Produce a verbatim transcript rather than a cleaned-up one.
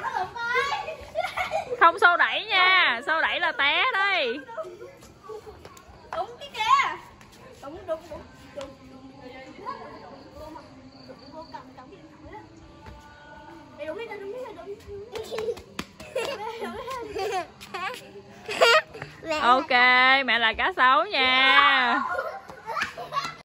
Không xô đẩy nha, xô đẩy là té đây. Đúng cái kia. Đúng đúng đúng. Đúng. Đúng đi, đúng đi, đúng đi. Ok, mẹ là cá sấu nha.